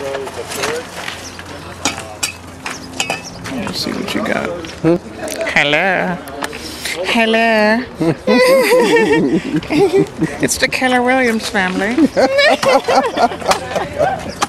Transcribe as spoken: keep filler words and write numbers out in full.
Let me see what you got. Hmm? Hello. Hello. It's the Keller Williams family.